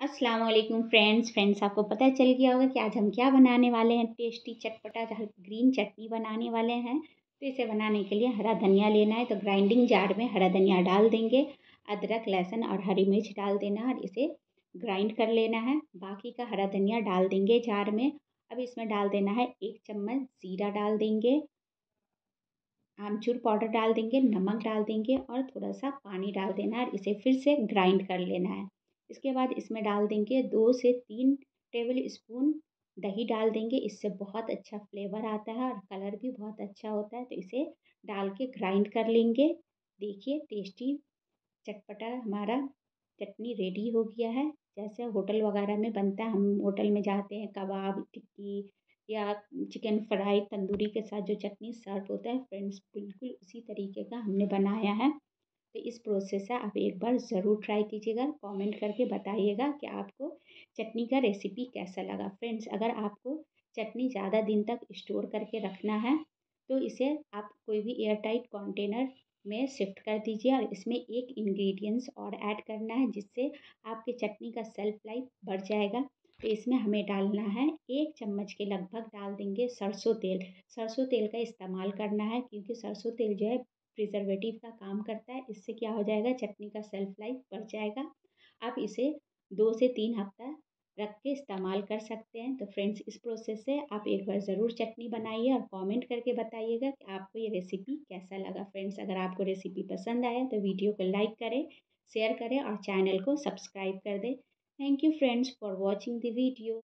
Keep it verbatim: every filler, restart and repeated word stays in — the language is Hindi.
अस्सलाम वालेकुम फ्रेंड्स फ्रेंड्स आपको पता चल गया होगा कि आज हम क्या बनाने वाले हैं। टेस्टी चटपटा ग्रीन चटनी बनाने वाले हैं। तो इसे बनाने के लिए हरा धनिया लेना है। तो ग्राइंडिंग जार में हरा धनिया डाल देंगे, अदरक लहसुन और हरी मिर्च डाल देना और इसे ग्राइंड कर लेना है। बाकी का हरा धनिया डाल देंगे जार में। अब इसमें डाल देना है एक चम्मच जीरा डाल देंगे, आमचूर पाउडर डाल देंगे, नमक डाल देंगे और थोड़ा सा पानी डाल देना है और इसे फिर से ग्राइंड कर लेना है। इसके बाद इसमें डाल देंगे दो से तीन टेबल स्पून दही डाल देंगे। इससे बहुत अच्छा फ्लेवर आता है और कलर भी बहुत अच्छा होता है। तो इसे डाल के ग्राइंड कर लेंगे। देखिए टेस्टी चटपटा हमारा चटनी रेडी हो गया है। जैसे होटल वगैरह में बनता है, हम होटल में जाते हैं कबाब टिक्की या चिकन फ्राई तंदूरी के साथ जो चटनी सर्व होता है फ्रेंड्स, बिल्कुल उसी तरीके का हमने बनाया है। तो इस प्रोसेस से आप एक बार ज़रूर ट्राई कीजिएगा, कमेंट करके बताइएगा कि आपको चटनी का रेसिपी कैसा लगा। फ्रेंड्स, अगर आपको चटनी ज़्यादा दिन तक स्टोर करके रखना है तो इसे आप कोई भी एयर टाइट कंटेनर में शिफ्ट कर दीजिए और इसमें एक इंग्रेडिएंट्स और ऐड करना है जिससे आपके चटनी का सेल्फ लाइफ बढ़ जाएगा। तो इसमें हमें डालना है एक चम्मच के लगभग डाल देंगे सरसों तेल। सरसों तेल का इस्तेमाल करना है क्योंकि सरसों तेल जो है प्रिजर्वेटिव का काम करता है। इससे क्या हो जाएगा, चटनी का सेल्फ लाइफ बढ़ जाएगा। आप इसे दो से तीन हफ्ता रख के इस्तेमाल कर सकते हैं। तो फ्रेंड्स, इस प्रोसेस से आप एक बार ज़रूर चटनी बनाइए और कमेंट करके बताइएगा कि आपको ये रेसिपी कैसा लगा। फ्रेंड्स, अगर आपको रेसिपी पसंद आए तो वीडियो को लाइक करें, शेयर करें और चैनल को सब्सक्राइब कर दें। Thank you friends for watching the video.